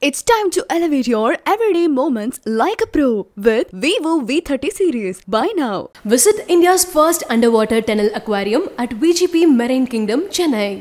It's time to elevate your everyday moments like a pro with Vivo V30 series. Buy now. Visit India's first underwater tunnel aquarium at VGP Marine Kingdom, Chennai.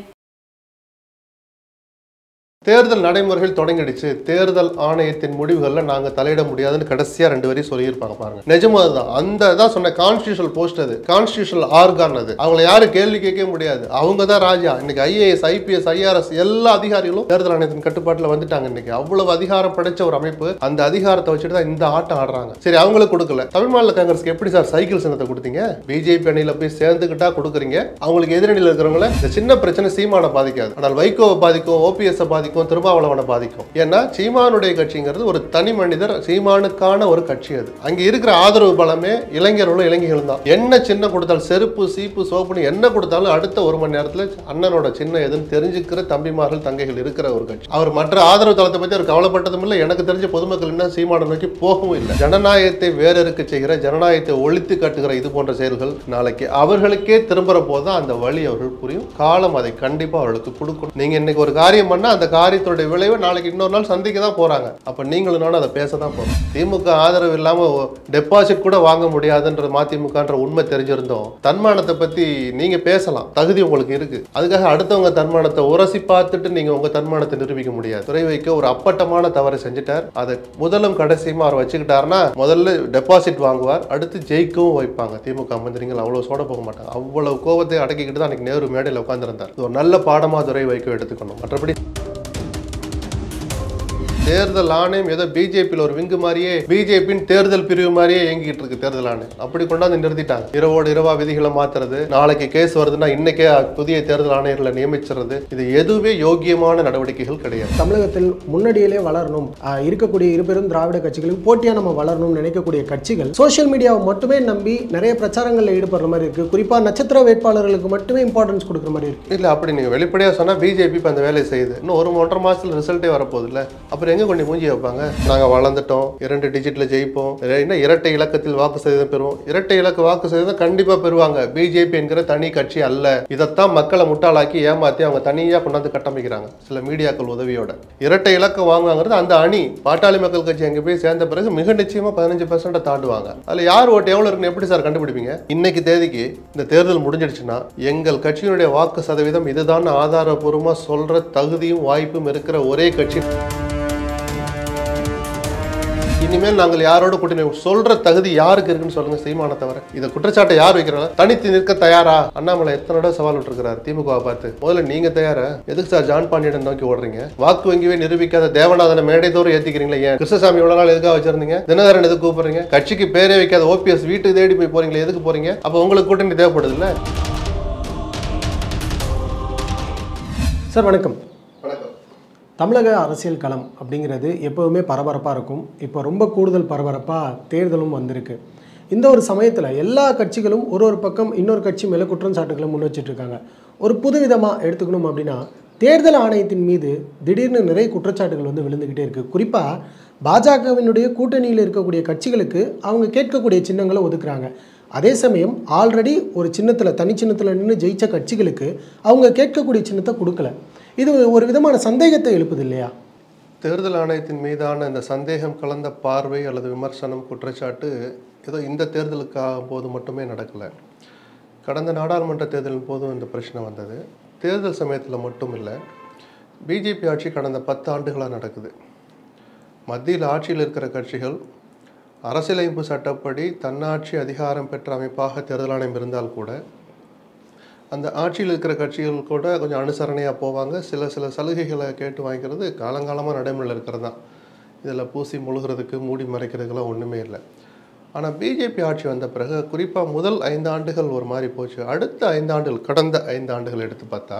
தேர்தல் நடைமுறைகள் தொடங்கிடுச்சு. தேர்தல் ஆணையத்தின் முடிவுகளில் நாங்கள் தலையிட முடியாதுன்னு கடைசியாக 2 வரி சொல்லியிருப்பாங்க பாருங்க. நிஜமா அதுதான். அந்த தான் சொன்ன கான்ஸ்டியூஷனல் போஸ்ட், அது கான்ஸ்டியூஷனல் ஆர்கான். அது அவங்களை யாரும் கேள்வி கேட்க முடியாது. அவங்க தான் ராஜா. இன்னைக்கு ஐஏஎஸ், ஐபிஎஸ், ஐஆர்எஸ் எல்லா அதிகாரிகளும் தேர்தல் ஆணையத்தின் கட்டுப்பாட்டில் வந்துட்டாங்க. இன்னைக்கு அவ்வளவு அதிகாரம் படைச்ச ஒரு அமைப்பு. அந்த அதிகாரத்தை வச்சுட்டு தான் இந்த ஆட்டம் ஆடுறாங்க. சரி, அவங்களுக்கு கொடுக்கல. தமிழ் மாநில காங்கிரஸ்க்கு எப்படி சார் சைக்கிள் சின்னத்தை கொடுத்தீங்க? பிஜேபி அணியில போய் சேர்ந்துக்கிட்டா கொடுக்குறீங்க. அவங்களுக்கு எதிரணியில் இருக்கிறவங்கள இந்த சின்ன பிரச்சனை சீமானை பாதிக்காது, ஆனால் வைகோவை பாதிக்கும், ஓபிஎஸ் பாதிக்கும், திருமாவளவனை பாதிக்கும். ஏன்னா சீமானுடைய கட்சிங்கிறது ஒரு தனி மனிதர், சீமானுக்கான ஒரு கட்சி. அது அங்க இருக்கிற ஆதரவு பலமே இளைஞர்களும் இளைஞர்களும் தான். என்ன சின்ன கொடுத்தாலும், செருப்பு, சீப்பு, சோப்புன்னு என்ன கொடுத்தாலும் அடுத்த 1 மணி நேரத்தில் அண்ணனோட சின்ன எதுன்னு தெரிஞ்சுக்கிற தம்பிமார்கள், தங்கைகள் இருக்கிற ஒரு கட்சி. அவர் மற்ற ஆதரவு தளத்தை பற்றி அவர் கவலைப்பட்டதும் இல்லை. எனக்கு தெரிஞ்ச பொதுமக்கள் என்ன சீமானை நோக்கி போகவும் இல்லை. ஜனநாயகத்தை வேறறுக்க செய்கிற, ஜனநாயகத்தை ஒழித்து காட்டுகிற இது போன்ற செயல்கள் நாளைக்கு அவர்களுக்கே திரும்புற போதுதான் அந்த வழி அவர்கள் புரியும். காலம் அதை கண்டிப்பா அவர்களுக்கு கொடுக்கணும். நீங்க இன்னைக்கு ஒரு காரியம் பண்ணா அந்த காரியத்தோட விளைவு நாளைக்கு இன்னொரு நாள் சந்திக்க தான் போறாங்க. அப்ப நீங்களும் நானும் அதை பேச தான் போறோம். திமுக ஆதரவு இல்லாம டெபாசிட் கூட வாங்க முடியாதுன்ற மதிமுகன்ற உண்மை தெரிஞ்சிருந்தோம். தன்மானத்தை பத்தி நீங்க பேசலாம், தகுதி உங்களுக்கு இருக்கு. அதுக்காக அடுத்தவங்க தன்மானத்தை உரசி பார்த்துட்டு நீங்க உங்க தன்மானத்தை நிரூபிக்க முடியாது. துறை வைக்க ஒரு அப்பட்டமான தவறை செஞ்சுட்டார். அதை முதலும் கடைசியுமா அவர் வச்சுக்கிட்டாருன்னா முதல்ல டெபாசிட் வாங்குவார், அடுத்து ஜெயிக்கவும் வைப்பாங்க. திமுக மந்திரிகள் அவ்வளவு சோட போக மாட்டாங்க. அவ்வளவு கோபத்தை அடக்கிக்கிட்டு தான் அன்னைக்கு நேரு மேடையில் உட்கார்ந்திருந்தார். ஒரு நல்ல பாடமா துறை வைக்க எடுத்துக்கணும். மற்றபடி தேர்தல் ஆணையம் ஏதோ பிஜேபியில் ஒரு விங்கு மாதிரியே, பிஜேபியின் தேர்தல் பிரிவு மாதிரியே இயங்கிட்டு இருக்கு தேர்தல் ஆணையம். அப்படி கொண்டாந்து நிறுத்திட்டாங்க. இரவோடு இரவா விதிகளை மாத்துறது, நாளைக்கு கேஸ் வருதுன்னா இன்னைக்கே புதிய தேர்தல் ஆணையர்களை நியமிச்சுறது, இது எதுவுமே யோக்கியமான நடவடிக்கைகள் கிடையாது. தமிழகத்தில் முன்னாடியிலே வளரணும், இருக்கக்கூடிய இருபெரும் திராவிட கட்சிகளுக்கு போட்டியா நம்ம வளரணும்னு நினைக்கக்கூடிய கட்சிகள் சோசியல் மீடியாவை மட்டுமே நம்பி நிறைய பிரச்சாரங்களில் ஈடுபடுற மாதிரி இருக்கு. குறிப்பா நட்சத்திர வேட்பாளர்களுக்கு மட்டுமே இம்பார்ட்டன்ஸ் கொடுக்குற மாதிரி இருக்கு. இல்ல, அப்படி நீங்க வெளிப்படையா சொன்னா பிஜேபி இப்ப அந்த வேலையை செய்யுது. இன்னும் 1-1.5 மாசத்துல ரிசல்ட்டே வரப்போகுது இல்ல. அப்புறம் எங்க கொண்டு மூஞ்சி வைப்பாங்க? நாங்க வளர்ந்துட்டோம், 2 டிஜிட்ல ஜெயிப்போம், இரட்டை இலக்கத்தில் வாக்கு சதவீதம் பெறுவோம். இரட்டை இலக்க வாக்கு சதவீதம் கண்டிப்பா பெறுவாங்க. பிஜேபி என்கிற தனி கட்சி அல்ல. இதைத்தான் மக்களை முட்டாளாக்கி ஏமாத்தி அவங்க தனியா கொண்டாந்து கட்டமைக்கிறாங்க சில மீடியாக்கள் உதவியோட. இரட்டை இலக்கம் வாங்குவாங்கிறது அந்த அணி. பாட்டாளி மக்கள் கட்சி அங்க போய் சேர்ந்த பிறகு மிக நிச்சயமா 15% தாண்டுவாங்க. அதுல யார் ஓட்டு எவ்வளவு இருக்குன்னு எப்படி சார் கண்டுபிடிப்பீங்க? இன்னைக்கு தேதிக்கு இந்த தேர்தல் முடிஞ்சிடுச்சுன்னா எங்கள் கட்சியினுடைய வாக்கு சதவீதம் இதுதான் ஆதாரபூர்வமா சொல்ற தகுதியும் வாய்ப்பும் இருக்கிற ஒரே கட்சி. இனிமேல் நாங்கள் யாரோட கூட்டணி சொல்ற தகுதி யாருக்கு இருக்குன்னு சொல்லுங்க, சீமான தவிர. இதை குற்றச்சாட்டை யார் வைக்கிறாங்க? தனித்து நிற்க தயாரா? அண்ணாமலை எத்தனை தடவை சவால் விட்டுருக்காரு திமுக பார்த்து. முதல்ல நீங்க தயாரா? எதுக்கு சார் ஜான் பாண்டியன் நோக்கி ஓடுறீங்க? வாக்கு வங்கியே நிரூபிக்காத தேவநாதனை மேடைதோறும் ஏத்திக்கிறீங்களா? ஏன் கிருஷ்ணசாமி இவ்வளவு நாள் எதுக்காக வச்சிருந்தீங்க? தினகரன் எதுக்கு கூப்பிடுறீங்க? கட்சிக்கு பேரே வைக்காத ஓபிஎஸ் வீட்டுக்கு தேடி போய் போறீங்களா? எதுக்கு போறீங்க? அப்ப உங்களுக்கு கூட்டணி தேவைப்படுது இல்ல? சார் வணக்கம். தமிழக அரசியல் களம் அப்படிங்கிறது எப்போவுமே பரபரப்பாக இருக்கும். இப்போ ரொம்ப கூடுதல் பரபரப்பாக தேர்தலும் வந்திருக்கு. இந்த ஒரு சமயத்தில் எல்லா கட்சிகளும் ஒரு பக்கம் இன்னொரு கட்சி மேலே குற்றச்சாட்டுகளை முன் வச்சுட்ருக்காங்க. ஒரு புதுவிதமாக எடுத்துக்கணும் அப்படின்னா, தேர்தல் ஆணையத்தின் மீது திடீர்னு நிறைய குற்றச்சாட்டுகள் வந்து விழுந்துக்கிட்டே இருக்குது. குறிப்பாக பாஜகவினுடைய கூட்டணியில் இருக்கக்கூடிய கட்சிகளுக்கு அவங்க கேட்கக்கூடிய சின்னங்களை ஒதுக்குறாங்க. அதே சமயம் ஆல்ரெடி ஒரு சின்னத்தில், தனி சின்னத்தில் நின்று ஜெயித்த கட்சிகளுக்கு அவங்க கேட்கக்கூடிய சின்னத்தை கொடுக்கல. இது ஒரு விதமான சந்தேகத்தை எழுப்புது இல்லையா? தேர்தல் ஆணையத்தின் மீதான இந்த சந்தேகம் கலந்த பார்வை அல்லது விமர்சனம், குற்றச்சாட்டு ஏதோ இந்த தேர்தலுக்காக போது மட்டுமே நடக்கலை. கடந்த நாடாளுமன்ற தேர்தலின் போதும் இந்த பிரச்சனை வந்தது. தேர்தல் சமயத்தில் மட்டும் இல்லை, பிஜேபி ஆட்சி கடந்த 10 ஆண்டுகளாக நடக்குது. மத்தியில் ஆட்சியில் இருக்கிற கட்சிகள் அரசியலமைப்பு சட்டப்படி தன்னாட்சி அதிகாரம் பெற்ற அமைப்பாக தேர்தல் ஆணையம் இருந்தால் கூட அந்த ஆட்சியில் இருக்கிற கட்சிகள் கூட கொஞ்சம் அனுசரணையாக போவாங்க. சில சலுகைகளை கேட்டு வாங்கிக்கிறது காலங்காலமாக நடைமுறையில் இருக்கிறது தான். இதில் பூசி முழுகிறதுக்கு, மூடி மறைக்கிறதுக்கெல்லாம் ஒன்றுமே இல்லை. ஆனால் பிஜேபி ஆட்சி வந்த பிறகு குறிப்பாக முதல் 5 ஆண்டுகள் ஒரு மாதிரி போச்சு. அடுத்த 5 ஆண்டுகள், கடந்த 5 ஆண்டுகள் எடுத்து பார்த்தா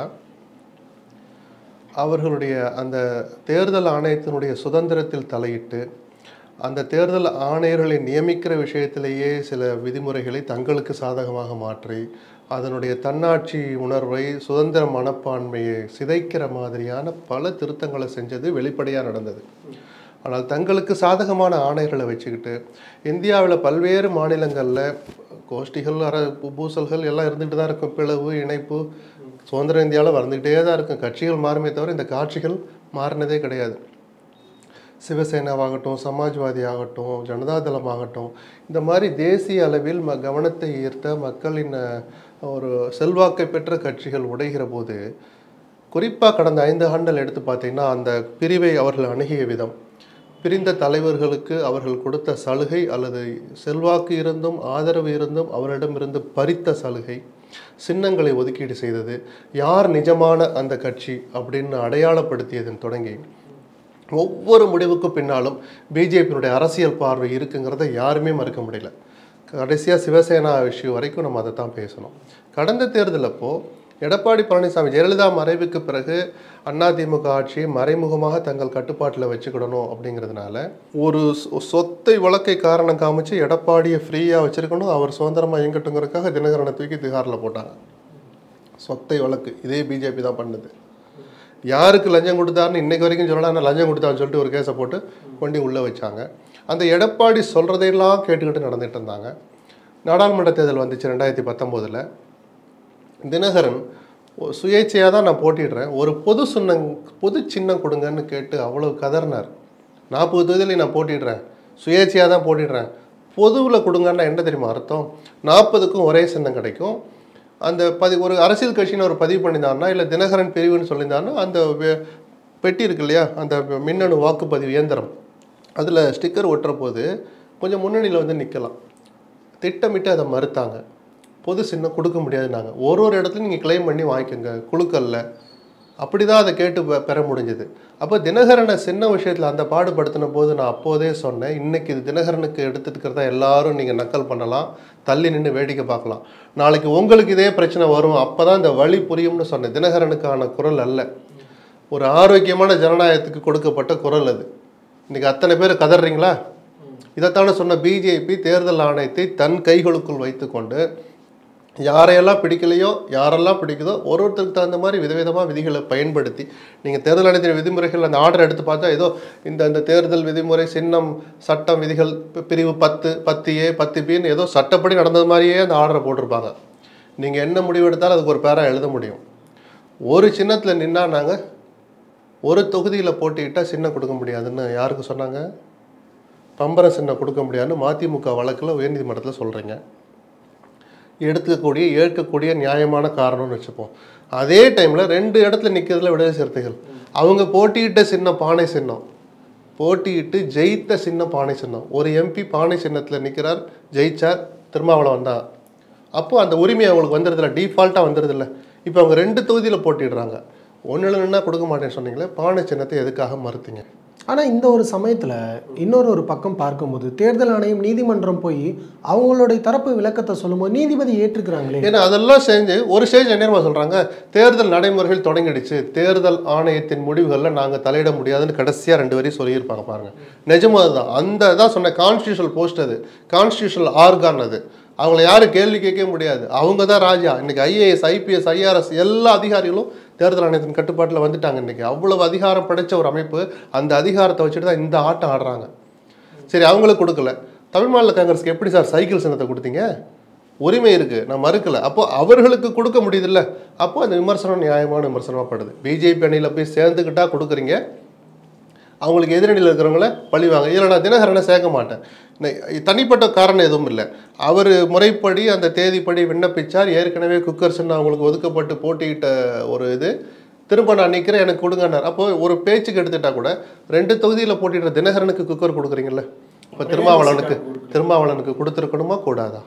அவர்களுடைய அந்த தேர்தல் ஆணையத்தினுடைய சுதந்திரத்தில் தலையிட்டு அந்த தேர்தல் ஆணையர்களை நியமிக்கிற விஷயத்திலேயே சில விதிமுறைகளை தங்களுக்கு சாதகமாக மாற்றி அதனுடைய தன்னாட்சி உணர்வை, சுதந்திர மனப்பான்மையை சிதைக்கிற மாதிரியான பல திருத்தங்களை செஞ்சது வெளிப்படையாக நடந்தது. ஆனால் தங்களுக்கு சாதகமான ஆணையர்களை வச்சுக்கிட்டு இந்தியாவில் பல்வேறு மாநிலங்களில் கோஷ்டிகள், பூசல்கள் எல்லாம் இருந்துகிட்டு தான் இருக்கும். பிளவு, இணைப்பு சுதந்திர இந்தியாவில் வந்துக்கிட்டே தான் இருக்கும். கட்சிகள் மாறுமே தவிர இந்த காட்சிகள் மாறினதே கிடையாது. சிவசேனாவாகட்டும், சமாஜ்வாதி ஆகட்டும், ஜனதாதளம் ஆகட்டும், இந்த மாதிரி தேசிய அளவில் கவனத்தை ஈர்த்த மக்களின் ஒரு செல்வாக்கை பெற்ற கட்சிகள் உடைகிற போது, குறிப்பாக கடந்த 5 ஆண்டுகள் எடுத்து பார்த்தீங்கன்னா அந்த பிரிவை அவர்கள் அணுகிய விதம், பிரிந்த தலைவர்களுக்கு அவர்கள் கொடுத்த சலுகை அல்லது செல்வாக்கு இருந்தும் ஆதரவு இருந்தும் அவரிடமிருந்து பறித்த சலுகை, சின்னங்களை ஒதுக்கீடு செய்தது, யார் நிஜமான அந்த கட்சி அப்படின்னு அடையாளப்படுத்தியதன் தொடங்கி ஒவ்வொரு முடிவுக்கும் பின்னாலும் பிஜேபியினுடைய அரசியல் பார்வை இருக்குங்கிறத யாருமே மறுக்க முடியல. கடைசியாக சிவசேனா விஷயம் வரைக்கும் நம்ம அதை தான் பேசணும். கடந்த தேர்தல் அப்போது எடப்பாடி பழனிசாமி ஜெயலலிதா மறைவுக்கு பிறகு அதிமுக ஆட்சியை மறைமுகமாக தங்கள் கட்டுப்பாட்டில் வச்சுக்கிடணும் அப்படிங்கிறதுனால ஒரு சொத்தை வழக்கை காரணம் காமிச்சு எடப்பாடியை ஃப்ரீயாக வச்சுருக்கணும், அவர் சுதந்திரமாக இயங்கட்டுங்கிறதுக்காக தினகரனை தூக்கி திகாரில் போட்டாங்க. சொத்தை வழக்கு இதே பிஜேபி தான் பண்ணுது. யாருக்கு லஞ்சம் கொடுத்தாருன்னு இன்றைக்கு வரைக்கும் சொல்லலாம், ஆனால் லஞ்சம் கொடுத்தான்னு சொல்லிட்டு ஒரு கேஸை போட்டு கொண்டு உள்ளே வச்சாங்க. அந்த எடப்பாடி சொல்கிறதையெல்லாம் கேட்டுக்கிட்டு நடந்துகிட்டு இருந்தாங்க. நாடாளுமன்ற தேர்தல் வந்துச்சு 2019. தினகரன் சுயேட்சையாக தான் நான் போட்டிடுறேன், ஒரு பொது சின்னம் கொடுங்கன்னு கேட்டு அவ்வளோ கதறினார். 40 தொகுதியிலையும் நான் போட்டிடுறேன், சுயேட்சையாக தான் போட்டிடுறேன், பொதுவில் கொடுங்கன்னா என்ன தெரியுமா அர்த்தம்? 40க்கும் ஒரே சின்னம் கிடைக்கும். அந்த ஒரு அரசியல் கட்சின்னு ஒரு பதிவு பண்ணியிருந்தாருன்னா, இல்லை தினகரன் பிரிவுன்னு சொல்லியிருந்தாருன்னா, அந்த பெட்டி இருக்கு இல்லையா, அந்த மின்னணு வாக்குப்பதிவு இயந்திரம், அதில் ஸ்டிக்கர் ஒட்டுற போது கொஞ்சம் முன்னணியில் வந்து நிற்கலாம். திட்டமிட்டு அதை மறுத்தாங்க. பொது சின்னம் கொடுக்க முடியாதுன்னாங்க. ஒரு இடத்துலையும் நீங்கள் கிளைம் பண்ணி வாங்கிக்கோங்க குழுக்கல்ல, அப்படி தான் அதை கேட்டு பெற முடிஞ்சது. அப்போ தினகரனை சின்ன விஷயத்தில் அந்த பாடுபடுத்தின போது நான் அப்போதே சொன்னேன், இன்றைக்கி இது தினகரனுக்கு எடுத்துக்கிறதா எல்லாரும் நீங்கள் நக்கல் பண்ணலாம், தள்ளி நின்று வேடிக்கை பார்க்கலாம், நாளைக்கு உங்களுக்கு இதே பிரச்சனை வரும், அப்போ தான் இந்த வழி புரியும்னு சொன்னேன். தினகரனுக்கான குரல் அல்ல, ஒரு ஆரோக்கியமான ஜனநாயகத்துக்கு கொடுக்கப்பட்ட குரல் அது. இன்றைக்கி அத்தனை பேர் கதறீங்களா? இதைத்தானே சொன்ன பிஜேபி தேர்தல் ஆணையத்தை தன் கைகளுக்குள் வைத்து கொண்டு யாரையெல்லாம் பிடிக்கலையோ யாரெல்லாம் பிடிக்குதோ ஒருத்தருக்கு தகுந்த மாதிரி விதவிதமாக விதிகளை பயன்படுத்தி, நீங்கள் தேர்தல் ஆணையத்தின் விதிமுறைகள் அந்த ஆர்டர் எடுத்து பார்த்தா ஏதோ இந்த தேர்தல் விதிமுறை சின்னம் சட்டம் விதிகள் பிரிவு 10, 10A, 10Bன்னு ஏதோ சட்டப்படி நடந்தது மாதிரியே அந்த ஆர்டரை போட்டிருப்பாங்க. நீங்கள் என்ன முடிவு எடுத்தாலும் அதுக்கு ஒரு பேரா எழுத முடியும். ஒரு சின்னத்தில் நின்னா நாங்கள் ஒரு தொகுதியில் போட்டிக்கிட்டால் சின்னம் கொடுக்க முடியாதுன்னு யாருக்கு சொன்னாங்க? பம்பர சின்னம் கொடுக்க முடியாதுன்னு மதிமுக வழக்கில் உயர்நீதிமன்றத்தில் சொல்கிறீங்க. ஏற்கக்கூடிய நியாயமான காரணம்னு வச்சுப்போம். அதே டைமில் 2 இடத்துல நிற்கிறதுல விடுதலை சிறுத்தைகள், அவங்க போட்டியிட்ட சின்னம் பானை சின்னம், போட்டியிட்டு ஜெயித்த சின்னம் பானை சின்னம். ஒரு எம்பி பானை சின்னத்தில் நிற்கிறார், ஜெயிச்சார், திருமாவளவன் தான். அப்போது அந்த உரிமை அவங்களுக்கு வந்துடுதில்ல, டிஃபால்ட்டாக வந்துடுதில்ல. இப்போ அவங்க 2 தொகுதியில் போட்டிடுறாங்க. ஒன்றில் நின்னா கொடுக்க மாட்டேன்னு சொன்னீங்களே, பானை சின்னத்தை எதுக்காக மறுத்தீங்க? ஆனால் இந்த ஒரு சமயத்தில் இன்னொரு பக்கம் பார்க்கும்போது தேர்தல் ஆணையம் நீதிமன்றம் போய் அவங்களுடைய தரப்பு விளக்கத்தை சொல்லும்போது நீதிபதி ஏற்றுக்கிறாங்களே. ஏன்னா அதெல்லாம் செஞ்சு ஒரு ஸ்டேஜ் என்ன சொல்கிறாங்க, தேர்தல் நடைமுறைகள் தொடங்கிடுச்சு, தேர்தல் ஆணையத்தின் முடிவுகளில் நாங்கள் தலையிட முடியாதுன்னு கடைசியாக 2 வரையும் சொல்லியிருப்பாங்க. பாருங்கள், நிஜமாக அதுதான். அந்த தான் சொன்ன கான்ஸ்டியூஷனல் போஸ்ட், அது கான்ஸ்டியூஷனல் ஆர்கான், அது அவங்கள யாரும் கேள்வி கேட்க முடியாது, அவங்க தான் ராஜா. இன்றைக்கி IAS, IPS, IRS எல்லா அதிகாரிகளும் தேர்தல் ஆணையத்தின் கட்டுப்பாட்டில் வந்துட்டாங்க. இன்றைக்கி அவ்வளவு அதிகாரம் படைத்த ஒரு அமைப்பு, அந்த அதிகாரத்தை வச்சுட்டு தான் இந்த ஆட்டம் ஆடுறாங்க. சரி, அவங்களுக்கு கொடுக்கல. தமிழ் மாநில காங்கிரஸுக்கு எப்படி சார் சைக்கிள் சின்னத்தை கொடுத்தீங்க? உரிமை இருக்குது, நான் மறுக்கலை. அப்போது அவர்களுக்கு கொடுக்க முடியுதில்ல, அப்போது அந்த விமர்சனம் நியாயமான விமர்சனமாக படுது. பிஜேபி அணியில் போய் சேர்ந்துக்கிட்டா கொடுக்குறீங்க, அவங்களுக்கு எதிரணியில் இருக்கிறவங்கள பழிவாங்க. இதில் நான் தினகரனை சேர்க்க மாட்டேன், தனிப்பட்ட காரணம் எதுவும் இல்லை. அவர் முறைப்படி அந்த தேதிப்படி விண்ணப்பிச்சார், ஏற்கனவே குக்கர்ஸ்ன்னு அவங்களுக்கு ஒதுக்கப்பட்டு போட்டியிட்ட ஒரு இது, திரும்ப நான் நிற்கிறேன் எனக்கு கொடுங்கன்னார். அப்போது ஒரு பேச்சுக்கு எடுத்துட்டா கூட 2 தொகுதியில் போட்டிடுற தினகரனுக்கு குக்கர் கொடுக்குறீங்களே, இப்போ திருமாவளவனுக்கு கொடுத்துருக்கணுமா கூடாதா?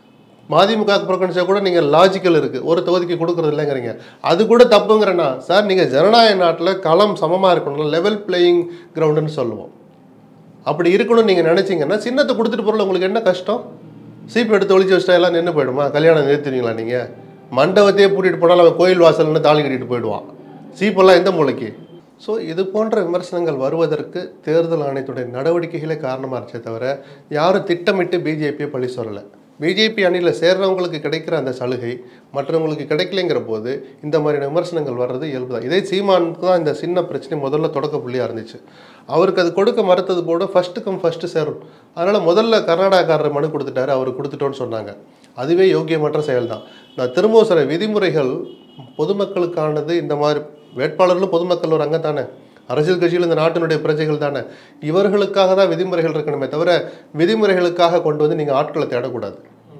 மதிமுக புறக்கணிச்சா கூட நீங்கள் லாஜிக்கல் இருக்குது, ஒரு தொகுதிக்கு கொடுக்குறது இல்லைங்கிறீங்க, அது கூட தப்புங்கிறேன்னா சார், நீங்கள் ஜனநாயக நாட்டில் களம் சமமாக இருக்கணும், லெவல் பிளேயிங் கிரவுண்டுன்னு சொல்லுவோம். அப்படி இருக்கணும்னு நீங்கள் நினச்சிங்கன்னா சின்னத்தை கொடுத்துட்டு போகிறல உங்களுக்கு என்ன கஷ்டம்? சீப்பு எடுத்து ஒழிச்சு வச்சிட்டா எல்லாம் நின்று போயிடுமா? கல்யாணம் நிறுத்துவீங்களா? நீங்கள் மண்டபத்தையே பூட்டிட்டு போனாலும் அவன் கோயில் வாசல்னு தாலி கட்டிட்டு போயிடுவான். சீப்பெல்லாம் எந்த மூளைக்கு? ஸோ இது போன்ற விமர்சனங்கள் வருவதற்கு தேர்தல் ஆணையத்துடைய நடவடிக்கைகளே காரணமாக இருந்துச்சே தவிர யாரும் திட்டமிட்டு பிஜேபியை பழி சொல்லலை. பிஜேபி அணியில் சேர்றவங்களுக்கு கிடைக்கிற அந்த சலுகை மற்றவங்களுக்கு கிடைக்கலைங்கிற போது இந்த மாதிரியான விமர்சனங்கள் வர்றது இயல்பு தான். இதே சீமானுக்கு தான் இந்த சின்ன பிரச்சனை முதல்ல தொடக்க புள்ளியாக இருந்துச்சு. அவருக்கு அது கொடுக்க மறுத்தது போட ஃபஸ்ட்டு கம் ஃபஸ்ட்டு சேரும். அதனால் முதல்ல கர்நாடகாரர் மனு கொடுத்துட்டாரு, அவர் கொடுத்துட்டோன்னு சொன்னாங்க. அதுவே யோக்கியமற்ற செயல் தான். நான் திரும்பவும் சில விதிமுறைகள் பொதுமக்களுக்கானது, இந்த மாதிரி வேட்பாளர்களும் பொதுமக்கள் ஒரு அங்கே தானே, அரசியல் கட்சிகள் இந்த நாட்டினுடைய பிரஜைகள் தானே. இவர்களுக்காக தான் விதிமுறைகள் இருக்கணுமே தவிர விதிமுறைகளுக்காக கொண்டு வந்து நீங்கள் ஆட்களை தேடக்கூடாது.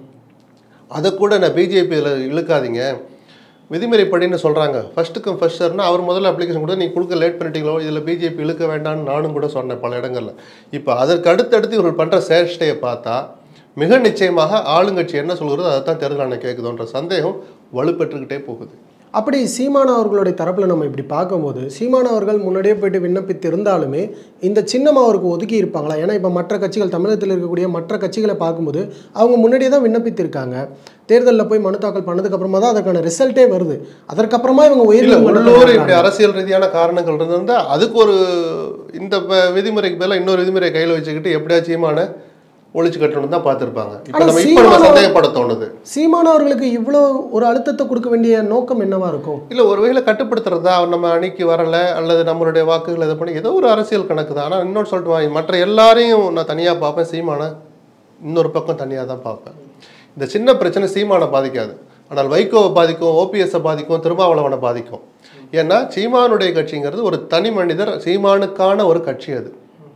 அதை கூட நான் பிஜேபியில் இழுக்காதீங்க. விதிமுறைப்படின்னு சொல்கிறாங்க, ஃபஸ்ட்டு கம் ஃபஸ்ட் சர்னா அவர் முதல்ல அப்ளிகேஷன் கூட நீங்கள் கொடுக்க லேட் பண்ணிட்டீங்களோ, இதில் பிஜேபி இழுக்க வேண்டாம்னு நானும் கூட சொன்னேன் பல இடங்களில். இப்போ அதற்கு அடுத்தடுத்து இவர்கள் பண்ணுற சேஷ்டையை பார்த்தா மிக நிச்சயமாக ஆளுங்கட்சி என்ன சொல்கிறது அதை தான் தேர்தல் ஆணையம் கேட்குதுன்ற சந்தேகம் வலுப்பெற்றுக்கிட்டே போகுது. அப்படி சீமான் அவர்களுடைய தரப்பில் நம்ம இப்படி பார்க்கும்போது சீமான் அவர்கள் முன்னாடியே போயிட்டு விண்ணப்பித்து இருந்தாலுமே இந்த சின்னம் அவருக்கு ஒதுக்கி இருப்பாங்களா? ஏன்னா இப்போ மற்ற கட்சிகள், தமிழகத்தில் இருக்கக்கூடிய மற்ற கட்சிகளை பார்க்கும்போது அவங்க முன்னாடியே தான் விண்ணப்பித்திருக்காங்க. தேர்தலில் போய் மனு தாக்கல் பண்ணதுக்கப்புறமா தான் அதற்கான ரிசல்ட்டே வருது. அதற்கப்புறமா இவங்க உள்ளூர் இப்படி அரசியல் ரீதியான காரணங்கள் இருந்தால் அதுக்கு ஒரு இந்த விதிமுறைக்கு பதிலாக இன்னொரு விதிமுறையை கையில் வச்சுக்கிட்டு எப்படியாச்சும் சீமான ஒழிச்சு கட்டணும் தான் பார்த்துருப்பாங்க. இப்போ நம்ம சந்தேகப்பட தோணுது. சீமான் அவர்களுக்கு இவ்வளோ ஒரு அழுத்தத்தை கொடுக்க வேண்டிய நோக்கம் என்னவா இருக்கும்? இல்லை, ஒரு வகையில் கட்டுப்படுத்துறதா, அவர் நம்ம அணிக்கு வரலை அல்லது நம்மளுடைய வாக்குகள் இதை பண்ணி ஏதோ ஒரு அரசியல் கணக்கு தான். ஆனால் இன்னொன்று சொல்லிட்டு மற்ற எல்லாரையும் நான் தனியாக பார்ப்பேன், சீமானை இன்னொரு பக்கம் தனியாக தான் பார்ப்பேன். இந்த சின்ன பிரச்சனை சீமானை பாதிக்காது, ஆனால் வைகோவை பாதிக்கும், ஓபிஎஸ்ஸை பாதிக்கும், திருமாவளவனை பாதிக்கும். ஏன்னா சீமானுடைய கட்சிங்கிறது ஒரு தனி மனிதர், சீமானுக்கான ஒரு கட்சி. அது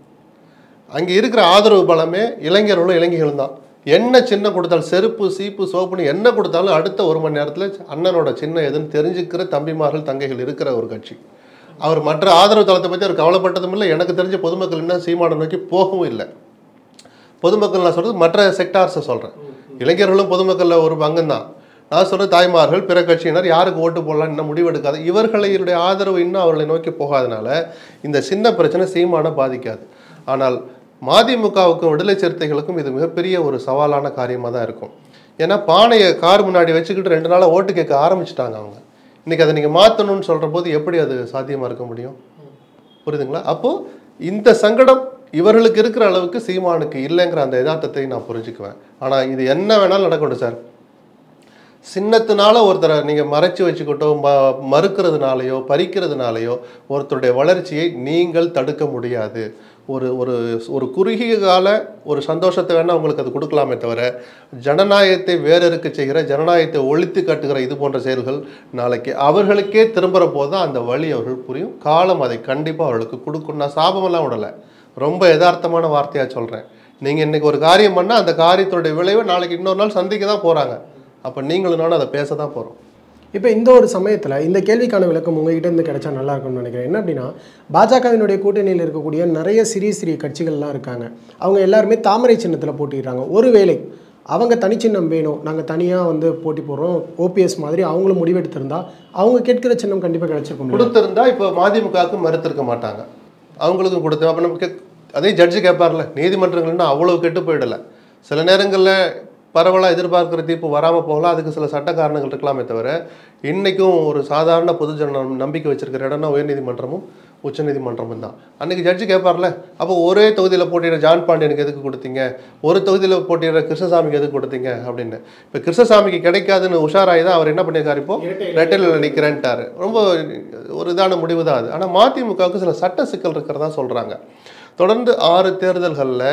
அங்கே இருக்கிற ஆதரவு பலமே இளைஞர்களும் இளைஞர்களும் தான். என்ன சின்ன கொடுத்தாலும், செருப்பு சீப்பு சோப்புன்னு என்ன கொடுத்தாலும் அடுத்த ஒரு மணி நேரத்தில் அண்ணனோட சின்ன எதுன்னு தெரிஞ்சுக்கிற தம்பிமார்கள் தங்கைகள் இருக்கிற ஒரு கட்சி. அவர் மற்ற ஆதரவு தளத்தை பற்றி அவர் கவலைப்பட்டதும் இல்லை. எனக்கு தெரிஞ்ச பொதுமக்கள் இன்னும் சீமானை நோக்கி போகவும் இல்லை. பொதுமக்கள் நான் சொல்கிறது மற்ற செக்டார்ஸை சொல்கிறேன். இளைஞர்களும் பொதுமக்களில் ஒரு பங்குந்தான். நான் சொல்கிற தாய்மார்கள், பிற கட்சியினர் யாருக்கு ஓட்டு போடலாம் இன்னும் முடிவெடுக்காது. இவர்களுடைய ஆதரவு இன்னும் அவர்களை நோக்கி போகாதனால இந்த சின்ன பிரச்சனை சீமானை பாதிக்காது. ஆனால் மதிமுகவுக்கும் விடுதலை சிறுத்தைகளுக்கும் இது மிகப்பெரிய ஒரு சவாலான காரியமாக தான் இருக்கும். ஏன்னா பானையை கார் முன்னாடி வச்சுக்கிட்டு 2 நாளாக ஓட்டு கேட்க ஆரம்பிச்சிட்டாங்க அவங்க. இன்றைக்கி அதை நீங்கள் மாற்றணும்னு சொல்கிற போது எப்படி அது சாத்தியமாக இருக்க முடியும்? புரியுதுங்களா? அப்போது இந்த சங்கடம் இவர்களுக்கு இருக்கிற அளவுக்கு சீமானுக்கு இல்லைங்கிற அந்த யதார்த்தத்தை நான் புரிஞ்சுக்குவேன். ஆனால் இது என்ன வேணாலும் நடக்கட்டும் சார். சின்னத்தினால ஒருத்தரை நீங்கள் மறைச்சி வச்சுக்கிட்டோ மறுக்கிறதுனாலையோ பறிக்கிறதுனாலையோ ஒருத்தருடைய வளர்ச்சியை நீங்கள் தடுக்க முடியாது. ஒரு ஒரு ஒரு குறுகிய கால ஒரு சந்தோஷத்தை வேணால் உங்களுக்கு அது கொடுக்கலாமே தவிர ஜனநாயகத்தை வேறறுக்க செய்கிற, ஜனநாயகத்தை ஒழித்து காட்டுகிற இது போன்ற செயல்கள் நாளைக்கு அவர்களுக்கே திரும்புகிற போது தான் அந்த வழி அவர்கள் புரியும். காலம் அதை கண்டிப்பாக அவர்களுக்கு கொடுக்கும். நான் சாபமெல்லாம் விடலை, ரொம்ப யதார்த்தமான வார்த்தையாக சொல்கிறேன். நீங்கள் இன்றைக்கி ஒரு காரியம் பண்ணால் அந்த காரியத்துடைய விளைவை நாளைக்கு இன்னொரு நாள் சந்திக்க தான் போகிறாங்க. அப்போ நீங்களும் நானும் அதை பேச தான் போகிறோம். இப்போ இந்த ஒரு சமயத்தில் இந்த கேள்விக்கான விளக்கம் உங்ககிட்ட இருந்து கிடைச்சா நல்லா இருக்கும்னு நினைக்கிறேன். என்ன அப்படின்னா, பாஜகவினுடைய கூட்டணியில் இருக்கக்கூடிய நிறைய சிறிய கட்சிகள்லாம் இருக்காங்க. அவங்க எல்லாருமே தாமரை சின்னத்தில் போட்டிடுறாங்க. ஒருவேளை அவங்க தனிச்சின்னம் வேணும், நாங்கள் தனியாக வந்து போட்டி போடுறோம், ஓபிஎஸ் மாதிரி அவங்களும் முடிவெடுத்திருந்தா அவங்க கேட்கிற சின்னம் கண்டிப்பாக கிடைச்சிருக்கும். கொடுத்துருந்தா இப்போ மதிமுகவுக்கு மறுத்திருக்க மாட்டாங்க, அவங்களுக்கும் கொடுத்தோம். அப்போ நமக்கு அதே ஜட்ஜு கேட்பார்ல, நீதிமன்றங்கள்னா அவ்வளோ கெட்டு போயிடலை. சில நேரங்களில் பரவலாக எதிர்பார்க்குற தீர்ப்பு வராமல் போகலாம். அதுக்கு சில சட்ட காரணங்கள் இருக்கலாமே தவிர இன்றைக்கும் ஒரு சாதாரண பொதுஜன நம்பிக்கை வச்சிருக்கிற இடம்னா உயர்நீதிமன்றமும் உச்சநீதிமன்றமும் தான். அன்றைக்கி ஜட்ஜு கேட்பார்ல, அப்போ ஒரே தொகுதியில் போட்டியிட ஜான் பாண்டியனுக்கு எதுக்கு கொடுத்தீங்க, ஒரு தொகுதியில் போட்டியிட கிருஷ்ணசாமிக்கு எதுக்கு கொடுத்தீங்க அப்படின்னு. இப்போ கிருஷ்ணசாமிக்கு கிடைக்காதுன்னு உஷாராகி தான் அவர் என்ன பண்ணியிருக்காரு, இப்போ ரெட்டையில் நிற்கிறேன்ட்டார். ரொம்ப ஒரு இதான முடிவு தான் அது. ஆனால் மதிமுகவுக்கு சில சட்ட சிக்கல் இருக்கிறதா சொல்கிறாங்க. தொடர்ந்து 6 தேர்தல்களில்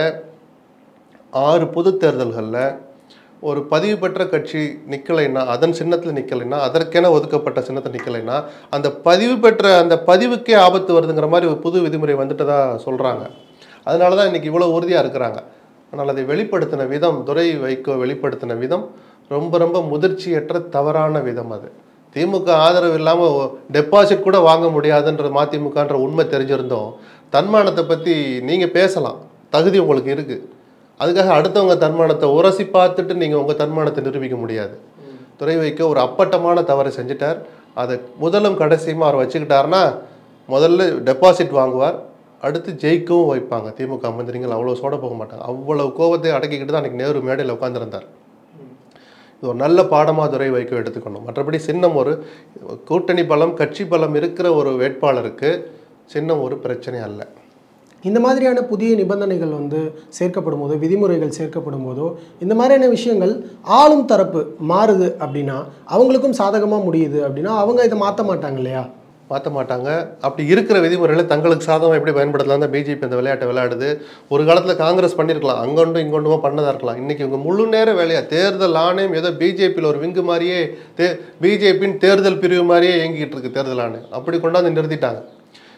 6 பொது தேர்தல்களில் ஒரு பதிவு பெற்ற கட்சி நிற்கலைன்னா, அதன் சின்னத்தில் நிற்கலைன்னா, அதற்கென ஒதுக்கப்பட்ட சின்னத்தில் நிற்கலைன்னா அந்த பதிவு பெற்ற அந்த பதிவுக்கே ஆபத்து வருதுங்கிற மாதிரி ஒரு புது விதிமுறை வந்துட்டதா சொல்கிறாங்க. அதனால தான் இன்றைக்கி இவ்வளோ உறுதியாக இருக்கிறாங்க. ஆனால் அதை வெளிப்படுத்தின விதம், துரை வைகோ வெளிப்படுத்தின விதம் ரொம்ப ரொம்ப முதிர்ச்சியற்ற தவறான விதம். அது திமுக ஆதரவு இல்லாமல் டெபாசிட் கூட வாங்க முடியாதுன்ற மதிமுகன்ற உண்மை தெரிஞ்சிருந்தோம் தன்மானத்தை பற்றி நீங்கள் பேசலாம், தகுதி உங்களுக்கு இருக்குது. அதுக்காக அடுத்தவங்க தன்மானத்தை உரசி பார்த்துட்டு நீங்கள் உங்கள் தன்மானத்தை நிரூபிக்க முடியாது. துரை வைக்க ஒரு அப்பட்டமான தவறை செஞ்சுட்டார். அதை முதலும் கடைசியுமா அவர் வச்சுக்கிட்டாருன்னா முதல்ல டெபாசிட் வாங்குவார், அடுத்து ஜெயிக்கவும் வைப்பாங்க. திமுக மந்திரிகள் அவ்வளோ சோட போக மாட்டாங்க. அவ்வளோ கோபத்தை அடக்கிக்கிட்டு தான் அன்றைக்கி நேரு மேடையில் உட்காந்துருந்தார். இது ஒரு நல்ல பாடமாக துரை வைக்க எடுத்துக்கணும். மற்றபடி சின்னம் ஒரு கூட்டணி பலம், கட்சி பலம் இருக்கிற ஒரு வேட்பாளருக்கு சின்னம் ஒரு பிரச்சனை அல்ல. இந்த மாதிரியான புதிய நிபந்தனைகள் வந்து சேர்க்கப்படும் போதோ, விதிமுறைகள் சேர்க்கப்படும் போதோ, இந்த மாதிரியான விஷயங்கள் ஆளும் தரப்பு மாறுது அப்படின்னா அவங்களுக்கும் சாதகமாக முடியுது அப்படின்னா அவங்க இதை மாற்ற மாட்டாங்க இல்லையா? மாற்ற மாட்டாங்க. அப்படி இருக்கிற விதிமுறைகளை தங்களுக்கு சாதகம் எப்படி பயன்படுத்தலாம் தான் பிஜேபி அந்த விளையாட்டை விளையாடுது. ஒரு காலத்தில் காங்கிரஸ் பண்ணியிருக்கலாம், அங்கொண்டும் இங்கொண்டுமா பண்ணதாக இருக்கலாம். இன்றைக்கி இவங்க முழு நேர வேலையாக தேர்தல் ஆணையம் ஏதோ பிஜேபியில் ஒரு விங்கு மாதிரியே பிஜேபியின் தேர்தல் பிரிவு மாதிரியே இயங்கிட்டு இருக்கு தேர்தல் ஆணையம். அப்படி கொண்டாந்து நிறுத்திட்டாங்க.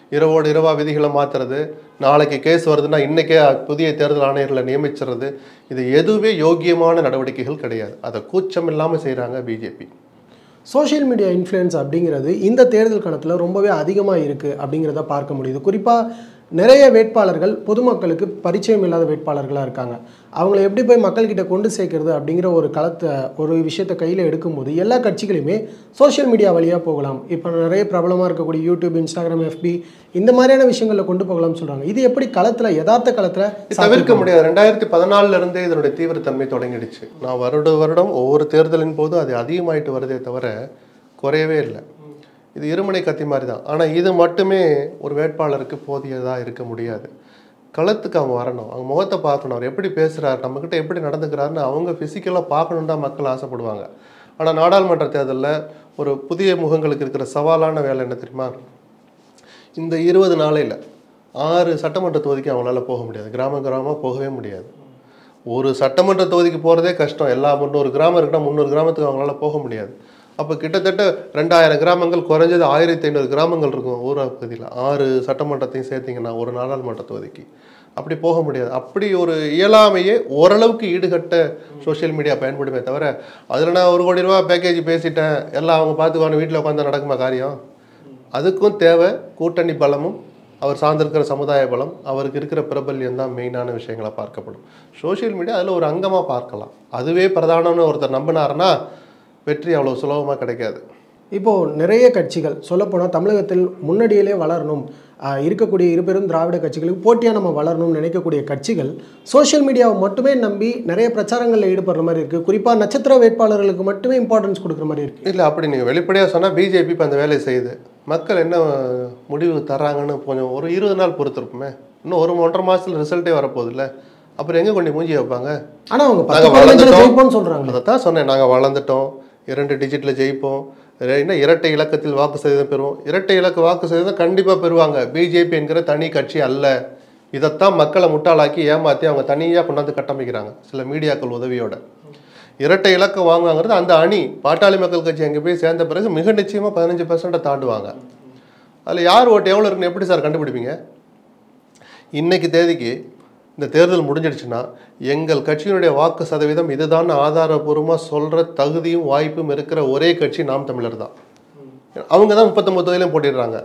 இரவோடு இரவா விதிகளை மாற்றுறது, நாளைக்கு கேஸ் வருதுன்னா இன்றைக்கே புதிய தேர்தல் ஆணையர்களை நியமிச்சுறது, இது எதுவுமே யோக்கியமான நடவடிக்கைகள் கிடையாது. அதை கூச்சம் இல்லாமல் செய்கிறாங்க பிஜேபி. சோஷியல் மீடியா இன்ஃப்ளூயன்ஸ் அப்படிங்கிறது இந்த தேர்தல் காலத்தில் ரொம்பவே அதிகமாக இருக்குது அப்படிங்கிறத பார்க்க முடியுது. குறிப்பாக நிறைய வேட்பாளர்கள் பொதுமக்களுக்கு பரிச்சயம் இல்லாத வேட்பாளர்களாக இருக்காங்க. அவங்கள எப்படி போய் மக்கள்கிட்ட கொண்டு சேர்க்கறது அப்படிங்கிற ஒரு விஷயத்தை கையில் எடுக்கும்போது எல்லா கட்சிகளையுமே சோஷியல் மீடியா வழியாக போகலாம். இப்போ நிறைய பிரபலமாக இருக்கக்கூடிய யூடியூப், இன்ஸ்டாகிராம், FB இந்த மாதிரியான விஷயங்களில் கொண்டு போகலாம்னு சொல்கிறாங்க. இது எப்படி களத்தில், யதார்த்த களத்தில் தவிர்க்க முடியாது. 2014 இதனுடைய தீவிரத்தன்மை தொடங்கிடுச்சு. நான் வருடம் ஒவ்வொரு தேர்தலின் போது அது அதிகமாயிட்டு வருதே தவிர குறையவே இல்லை. இது இருமுனை கத்தி மாதிரி தான். ஆனால் இது மட்டுமே ஒரு வேட்பாளருக்கு போதியதாக இருக்க முடியாது. களத்துக்கு அவங்க வரணும், அவங்க முகத்தை பார்க்கணும், அவர் எப்படி பேசுகிறார், நம்மக்கிட்ட எப்படி நடந்துக்கிறாருன்னு அவங்க ஃபிசிக்கலாக பார்க்கணுன்னு தான் மக்கள் ஆசைப்படுவாங்க. ஆனால் நாடாளுமன்ற தேர்தலில் ஒரு புதிய முகங்களுக்கு இருக்கிற சவாலான வேலை என்ன தெரியுமா? இந்த 20 நாளையில் 6 சட்டமன்ற தொகுதிக்கு அவங்களால போக முடியாது. கிராமமாக போகவே முடியாது. ஒரு சட்டமன்ற தொகுதிக்கு போகிறதே கஷ்டம். எல்லா 300 கிராமம் இருக்குன்னா 300 கிராமத்துக்கு அவங்களால போக முடியாது. அப்போ கிட்டத்தட்ட 2000 கிராமங்கள், குறைஞ்சது 1500 கிராமங்கள் இருக்கும் ஊரக பகுதியில். 6 சட்டமன்றத்தையும் சேர்த்திங்கன்னா ஒரு நாடாளுமன்ற தொகுதிக்கு அப்படி போக முடியாது. அப்படி ஒரு இயலாமையே ஓரளவுக்கு ஈடுகட்ட சோஷியல் மீடியா பயன்படுமே தவிர, அதில் நான் 1 கோடி ரூபா பேக்கேஜ் பேசிட்டேன், எல்லாம் அவங்க பார்த்துக்குவாங்க, வீட்டில் உட்காந்து நடக்குமா காரியம்? அதுக்கும் தேவை கூட்டணி பலமும் அவர் சார்ந்திருக்கிற சமுதாய பலம், அவருக்கு இருக்கிற பிரபல்யம் தான் மெயினான விஷயங்களாக பார்க்கப்படும். சோஷியல் மீடியா அதில் ஒரு அங்கமாக பார்க்கலாம். அதுவே பிரதானம்னு ஒருத்தர் நம்பினாருன்னா வெற்றி அவ்வளோ சுலபமாக கிடைக்காது. இப்போது நிறைய கட்சிகள் சொல்லப்போனால் தமிழகத்தில் முன்னாடியிலே வளரணும், இருக்கக்கூடிய இருபெரும் திராவிட கட்சிகளுக்கு போட்டியாக நம்ம வளரணும்னு நினைக்கக்கூடிய கட்சிகள் சோஷியல் மீடியாவை மட்டுமே நம்பி நிறைய பிரச்சாரங்களில் ஈடுபடுற மாதிரி இருக்குது. குறிப்பாக நட்சத்திர வேட்பாளர்களுக்கு மட்டுமே இம்பார்ட்டன்ஸ் கொடுக்குற மாதிரி இருக்குது. இல்லை, அப்படி நீங்கள் வெளிப்படையாக சொன்னால் பிஜேபி இப்போ அந்த வேலையை செய்யுது. மக்கள் என்ன முடிவு தர்றாங்கன்னு கொஞ்சம் ஒரு 20 நாள் பொறுத்திருப்போமே. இன்னும் 1-1.5 மாதத்தில் ரிசல்ட்டே வரப்போகுது. அப்புறம் எங்கே கொண்டு மூஞ்சி வைப்பாங்க? ஆனால் அவங்க வளர்ந்துட்டோம்னு சொல்கிறாங்க. அதை தான் சொன்னேன், நாங்கள் வளர்ந்துட்டோம், 2 டிஜிட்டில் ஜெயிப்போம், இன்னும் இரட்டை இலக்கத்தில் வாக்கு சதவீதம் பெறுவோம். இரட்டை இலக்கு வாக்கு சதவீதம் கண்டிப்பாக பெறுவாங்க. பிஜேபி என்கிற தனி கட்சி அல்ல. இதைத்தான் மக்களை முட்டாளாக்கி ஏமாற்றி அவங்க தனியாக கொண்டாந்து கட்டமைக்கிறாங்க சில மீடியாக்கள் உதவியோட. இரட்டை இலக்கம் வாங்குவாங்கிறது அந்த அணி பாட்டாளி மக்கள் கட்சி அங்கே போய் சேர்ந்த பிறகு மிக நிச்சயமாக 15% தாண்டுவாங்க. அதில் யார் ஓட்டு எவ்வளோ இருக்குன்னு எப்படி சார் கண்டுபிடிப்பீங்க? இன்னைக்கு தேதிக்கு இந்த தேர்தல் முடிஞ்சிடுச்சுன்னா எங்கள் கட்சியினுடைய வாக்கு சதவீதம் இதுதான் ஆதாரபூர்வமாக சொல்கிற தகுதியும் வாய்ப்பும் இருக்கிற ஒரே கட்சி நாம் தமிழர் தான். அவங்க தான் 39 தொகுதியிலையும் போட்டிடுறாங்க.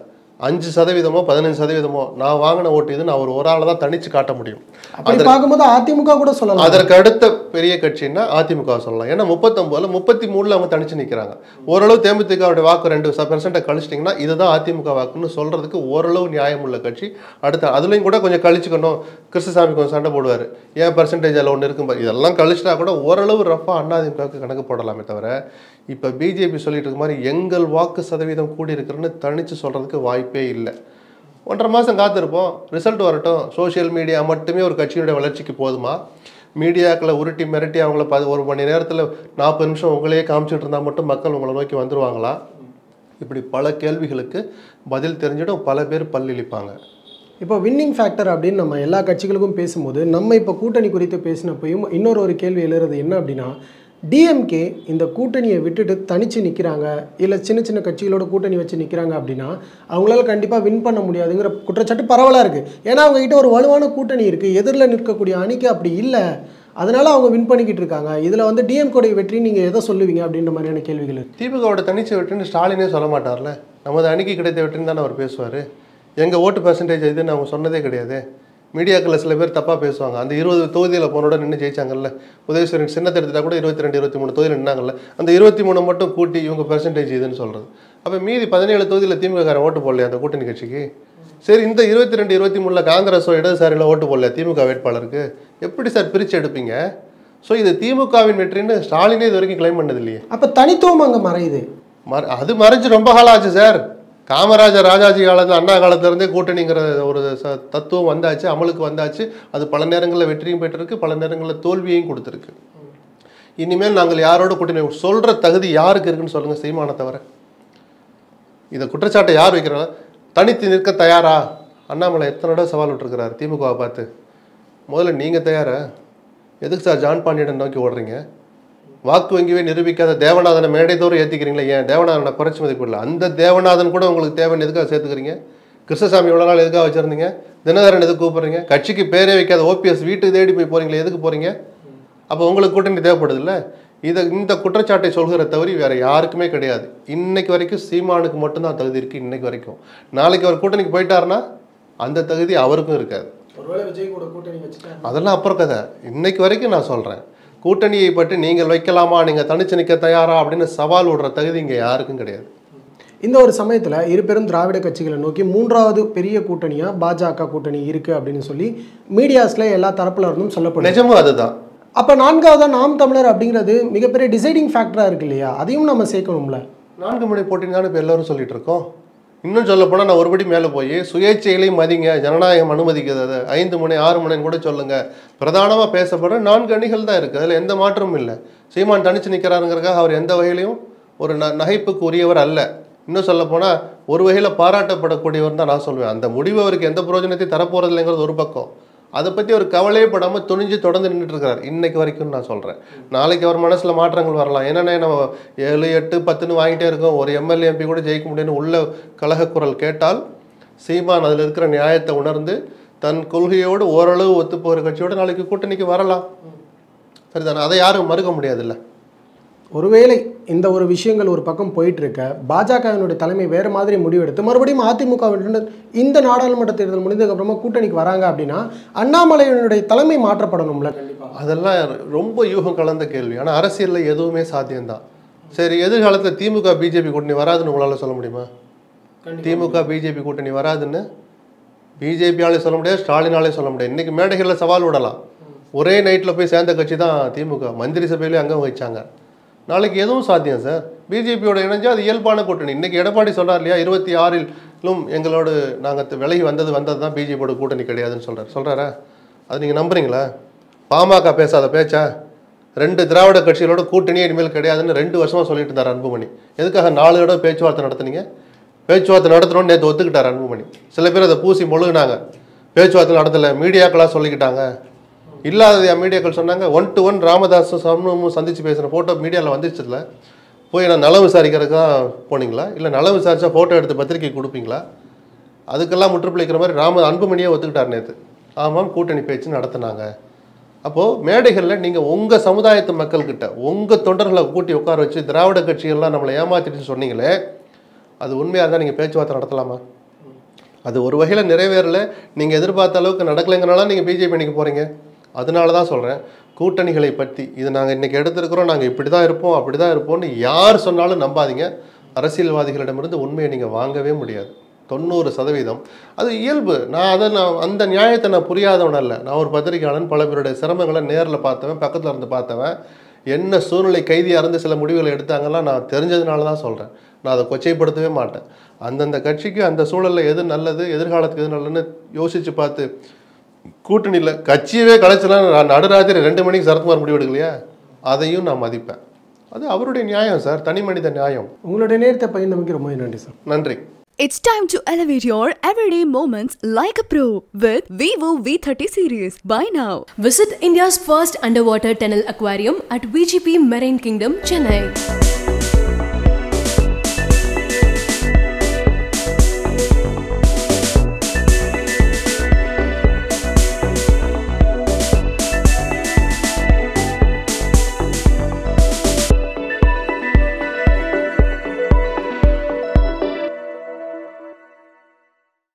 5% 15% நான் வாங்கின ஓட்டு இது நான் ஒரு ஆளை தான் தனிச்சு காட்ட முடியும். அப்படி பார்க்கும்போது அதிமுக கூட சொல்லலாம். அதற்கு அடுத்த பெரிய கட்சின்னா அதிமுக சொல்லலாம். ஏன்னா 39ல் 33ல் அவங்க தனிச்சு நிற்கிறாங்க. ஓரளவு தேமுதிகவுடைய வாக்கு 2% கழிச்சிட்டிங்கன்னா இதுதான் அதிமுக வாக்குன்னு சொல்றதுக்கு ஓரளவு நியாயம் உள்ள கட்சி. அடுத்த அதுலேயும் கூட கொஞ்சம் கழிச்சுக்கணும். கிருஷ்ணசாமி கொஞ்சம் சண்டை போடுவார், ஏன் பர்சன்டேஜ் அதில் ஒன்று இருக்கும், இதெல்லாம் கழிச்சிட்டா கூட ஓரளவு ரஃபாக அதிமுகவுக்கு கணக்கு போடலாமே தவிர இப்போ பிஜேபி சொல்லிட்டு இருக்க மாதிரி எங்கள் வாக்கு சதவீதம் கூடி இருக்குன்னு தனிச்சு சொல்றதுக்கு வாய்ப்பே இல்லை. 1.5 மாதம் காத்திருப்போம், ரிசல்ட் வரட்டும். சோஷியல் மீடியா மட்டுமே ஒரு கட்சியுடைய வளர்ச்சிக்கு போதுமா? மீடியாக்களை உருட்டி மிரட்டி அவங்கள 1 மணி நேரத்தில் 40 நிமிஷம் உங்களையே காமிச்சிட்டு இருந்தால் மட்டும் மக்கள் உங்களை நோக்கி வந்துடுவாங்களா? இப்படி பல கேள்விகளுக்கு பதில் தெரிஞ்சிடும். பல பேர் பல்லிழிப்பாங்க. இப்போ வின்னிங் ஃபேக்டர் அப்படின்னு நம்ம எல்லா கட்சிகளுக்கும் பேசும்போது நம்ம இப்போ கூட்டணி குறித்து பேசினப்பையும் இன்னொரு கேள்வி எழுறது என்ன அப்படின்னா, டிஎம்கே இந்த கூட்டணியை விட்டுட்டு தனித்து நிற்கிறாங்க, இல்லை சின்ன சின்ன கட்சிகளோட கூட்டணி வச்சு நிற்கிறாங்க அப்படின்னா அவங்களால கண்டிப்பாக வின் பண்ண முடியாதுங்கிற குற்றச்சாட்டு பரவலாக இருக்குது. ஏன்னா அவங்ககிட்ட ஒரு வலுவான கூட்டணி இருக்குது, எதிரில் நிற்கக்கூடிய அணிக்கு அப்படி இல்லை, அதனால அவங்க வின் பண்ணிக்கிட்டு இருக்காங்க. இதில் வந்து டிஎம்கேடைய வெற்றி நீங்கள் எதை சொல்லுவீங்க அப்படின்ற மாதிரியான கேள்விகள். திமுகவோட தனிச்ச வெற்றின்னு ஸ்டாலினே சொல்ல மாட்டார்ல. நமது அணிக்கு கிடைத்த வெற்றின்னு தானே அவர் பேசுவார். எங்கள் ஓட்டு பர்சன்டேஜ் இதுன்னு அவங்க சொன்னதே கிடையாது. மீடியாக்களில் சில பேர் தப்பாக பேசுவாங்க. அந்த 20 தொகுதியில் போனோட நின்று ஜெயிச்சாங்கல்ல, உதயசூரியன் சின்னத்தை எடுத்துட்டா கூட 22, 23 தொகுதியில் நின்னாங்கல்ல, அந்த 23 மட்டும் கூட்டி இவங்க பெர்சன்டேஜ் இதுன்னு சொல்கிறது. அப்போ மீதி 17 தொகுதியில் திமுககாரன் ஓட்டு போடலையா அந்த கூட்டணி கட்சிக்கு? சரி, இந்த 22, 23ல் காங்கிரஸோ இடதுசாரியில் ஓட்டு போடலையா திமுக வேட்பாளருக்கு? எப்படி சார் பிரித்து எடுப்பீங்க? ஸோ இது திமுகவின் வெற்றின்னு ஸ்டாலினே இது வரைக்கும் கிளைம் பண்ணது இல்லையே. அப்போ தனித்துவம் அங்கே மறையுது. அது மறைஞ்சு ரொம்ப காலம் ஆச்சு சார். காமராஜர் ராஜாஜி காலத்தில் அண்ணா காலத்திலேருந்தே கூட்டணிங்கிற ஒரு தத்துவம் வந்தாச்சு, அமலுக்கு வந்தாச்சு. அது பல நேரங்களில் வெற்றியும் பெற்றிருக்கு, பல நேரங்களில் தோல்வியையும் கொடுத்துருக்கு. இனிமேல் நாங்கள் யாரோட கூட்டணி சொல்கிற தகுதி யாருக்கு இருக்குன்னு சொல்லுங்கள், சீமானை தவிர. இதை குற்றச்சாட்டை யார் வைக்கிறாங்க? தனித்து நிற்க தயாரா? அண்ணாமலை எத்தனை தடவை சவால் விட்டுருக்கிறார் திமுகவை பார்த்து. முதல்ல நீங்கள் தயாரா? எதுக்கு சார் ஜான் பாண்டியன் நோக்கி ஓடுறீங்க? வாக்கு வங்கியே நிரூபிக்காத தேவநாதனை மேடைதோறும் ஏற்றிக்கிறீங்களா? ஏன் தேவநாதனை குறைச்சி மதிப்பிடல? அந்த தேவநாதன் கூட உங்களுக்கு தேவைன்னு எதுக்காக சேர்த்துக்கிறீங்க? கிருஷ்ணசாமி இவ்வளோ நாள் எதுக்காக வச்சுருந்தீங்க? தினகரன் எதுக்கு கூப்பிட்றீங்க? கட்சிக்கு பேரே வைக்காத ஓபிஎஸ் வீட்டுக்கு தேடி போய் போகிறீங்களே, எதுக்கு போகிறீங்க? அப்போ உங்களுக்கு கூட்டணி தேவைப்படுது இல்லை? இந்த குற்றச்சாட்டை சொல்கிற தவறி வேறு யாருக்குமே கிடையாது. இன்னைக்கு வரைக்கும் சீமானுக்கு மட்டும்தான் தகுதி இருக்குது. இன்னைக்கு வரைக்கும். நாளைக்கு அவர் கூட்டணிக்கு போயிட்டாருன்னா அந்த தகுதி அவருக்கும் இருக்காது. அதெல்லாம் அப்புறம் கதை. இன்னைக்கு வரைக்கும் நான் சொல்கிறேன், கூட்டணியை பற்றி நீங்கள் வைக்கலாமா, நீங்கள் தனிச்சு நிற்க தயாரா அப்படின்னு சவால் விடுற தகுதி இங்கே யாருக்கும் கிடையாது. இந்த ஒரு சமயத்தில் இரு பெரும் திராவிட கட்சிகளை நோக்கி மூன்றாவது பெரிய கூட்டணியாக பாஜக கூட்டணி இருக்குது அப்படின்னு சொல்லி மீடியாஸில் எல்லா தரப்புல இருந்தும் சொல்லப்படும். நிஜமும் அதுதான். அப்போ நான்காவதாக நாம் தமிழர் அப்படிங்கிறது மிகப்பெரிய டிசைடிங் ஃபேக்டராக இருக்கு இல்லையா? அதையும் நம்ம சேர்க்கணும்ல. 4 முனை போட்டின்னு தானே இப்போ எல்லோரும் சொல்லிட்டு இருக்கோம். இன்னும் சொல்ல போனால் நான் ஒருபடி மேலே போய் சுயேட்சைகளையும் மதிங்க, ஜனநாயகம் அனுமதிக்கிறது, 5 முனை 6 முனைன்னு கூட சொல்லுங்கள். பிரதானமாக பேசப்படுற 4 அணிகள் தான் இருக்குது. அதில் எந்த மாற்றமும் இல்லை. சீமான் தனிச்சு நிற்கிறாருங்கிறக்காக அவர் எந்த வகையிலையும் ஒரு நகைப்புக்கு உரியவர் அல்ல. இன்னும் சொல்ல போனால் ஒரு வகையில் பாராட்டப்படக்கூடியவர் தான் நான் சொல்லுவேன். அந்த முடிவு அவருக்கு எந்த பிரயோஜனத்தையும் தரப்போகிறது இல்லைங்கிறது ஒரு பக்கம். அதை பற்றி அவர் கவலையே படாமல் துணிஞ்சு தொடர்ந்து நின்றுட்டு இருக்கிறார் இன்னைக்கு வரைக்கும். நான் சொல்கிறேன், நாளைக்கு அவர் மனசில் மாற்றங்கள் வரலாம். என்னென்ன நம்ம 7, 8, 10ன்னு வாங்கிட்டே இருக்கோம், ஒரு எம்எல்ஏ எம்பி கூட ஜெயிக்க முடியும்னு உள்ள கலகக்குரல் கேட்டால் சீமான் அதில் இருக்கிற நியாயத்தை உணர்ந்து தன் கொள்கையோடு ஓரளவு ஒத்து போகிற கட்சியோடு நாளைக்கு கூட்டணிக்கு வரலாம். சரிதானே? அதை யாரும் மறுக்க முடியாதுல்ல. ஒருவேளை இந்த ஒரு விஷயங்கள் ஒரு பக்கம் போயிட்டு இருக்க பாஜகவினுடைய தலைமை வேறு மாதிரி முடிவெடுத்து மறுபடியும் அதிமுக இந்த நாடாளுமன்ற தேர்தல் முடிந்ததுக்கப்புறமா கூட்டணிக்கு வராங்க அப்படின்னா அண்ணாமலையினுடைய தலைமை மாற்றப்படணும்ல. அதெல்லாம் ரொம்ப யூகம் கலந்த கேள்வி. ஆனால் அரசியலில் எதுவுமே சாத்தியம்தான். சரி, எதிர்காலத்தில் திமுக பிஜேபி கூட்டணி வராதுன்னு உங்களால் சொல்ல முடியுமா? திமுக பிஜேபி கூட்டணி வராதுன்னு பிஜேபியாலே சொல்ல முடியாது, ஸ்டாலினாலே சொல்ல முடியாது. இன்றைக்கி மேடைகளில் சவால் விடலாம். ஒரே நைட்டில் போய் சேர்ந்த கட்சி தான் திமுக. மந்திரி சபையிலே அங்கே வச்சாங்க. நாளைக்கு எதுவும் சாத்தியம் சார். பிஜேபியோட இணைஞ்சால் அது இயல்பான கூட்டணி. இன்றைக்கி எடப்பாடி சொல்கிறார் இல்லையா, 26லும் எங்களோட நாங்கள் விலகி வந்தது தான் பிஜேபியோட கூட்டணி கிடையாதுன்னு சொல்கிறாரா? அது நீங்கள் நம்புறீங்களா? பாமக பேசாத பேச்சா? 2 திராவிட கட்சிகளோட கூட்டணியே இனிமேல் கிடையாதுன்னு 2 வருஷமாக சொல்லிட்டு இருந்தார் அன்புமணி. எதுக்காக 4 தடவை பேச்சுவார்த்தை நடத்துனீங்க? பேச்சுவார்த்தை நடத்தணும்னு நேற்று ஒத்துக்கிட்டார் அன்புமணி. சில பேர் அதை பூசி மொழுகினாங்க. பேச்சுவார்த்தை நடத்தலை, மீடியாக்களாக சொல்லிக்கிட்டாங்க. இல்லாத மீடியாக்கள் சொன்னாங்க. 1-to-1 ராமதாஸும் சண்முகமும் சந்தித்து பேசுகிற ஃபோட்டோ மீடியாவில் வந்துச்சுல. போய் நான் நலம் விசாரிக்கிறதுக்காக போனீங்களா? இல்லை நலம் விசாரித்தா ஃபோட்டோ எடுத்து பத்திரிக்கை கொடுப்பீங்களா? அதுக்கெல்லாம் முற்றுப்பிழைக்கிற மாதிரி அன்புமணியே ஒத்துக்கிட்டார் நேற்று. ஆமாம், கூட்டணி பேச்சு நடத்தினாங்க. அப்போது மேடைகளில் நீங்கள் உங்கள் சமுதாயத்து மக்கள்கிட்ட உங்கள் தொண்டர்களை கூட்டி உட்கார வச்சு திராவிட கட்சிகள்லாம் நம்மளை ஏமாற்றிட்டு சொன்னீங்களே, அது உண்மையாக இருந்தால் நீங்கள் பேச்சுவார்த்தை நடத்தலாமா? அது ஒரு வகையில் நிறைவேறலை. நீங்கள் எதிர்பார்த்த அளவுக்கு நடக்கலைங்கிறனால நீங்கள் பிஜேபி அணிக்கு போகிறீங்க. அதனால தான் சொல்கிறேன், கூட்டணிகளை பற்றி இது நாங்கள் இன்றைக்கி எடுத்துருக்கிறோம், நாங்கள் இப்படி தான் இருப்போம் அப்படி தான் இருப்போம்னு யார் சொன்னாலும் நம்பாதீங்க. அரசியல்வாதிகளிடமிருந்து உண்மையை நீங்கள் வாங்கவே முடியாது. 90% அது இயல்பு. நான் அந்த நியாயத்தை நான் புரியாதவன் அல்ல. நான் ஒரு பத்திரிகையாளன். பல பேருடைய சிரமங்களை நேரில் பார்த்தவன், பக்கத்தில் இருந்து பார்த்தவன். என்ன சூழ்நிலை கைதியாக இருந்து சில முடிவுகளை எடுத்தாங்கலாம் நான் தெரிஞ்சதுனால தான் சொல்கிறேன். நான் அதை கொச்சைப்படுத்தவே மாட்டேன். அந்தந்த கட்சிக்கு அந்த சூழலில் எது நல்லது, எதிர்காலத்துக்கு எது நல்லதுன்னு யோசித்து பார்த்து கூட்டணியில் கட்சியவே கலைச்சலாம் நடுராத்திரி 2 மணிக்கு சரத்குமார் முடிவு எடுக்கலையா, அதையும் நான் மதிப்பேன். அது அவருடைய நியாயம் சார், தனி மனித நியாயம். உங்களுடைய நேரத்தை பகிர்ந்தமைக்கு ரொம்ப நன்றி சார். நன்றி. It's time to elevate your everyday moments like a pro with Vivo V30 series. Buy now. Visit India's first underwater tunnel aquarium at VGP Marine Kingdom, Chennai.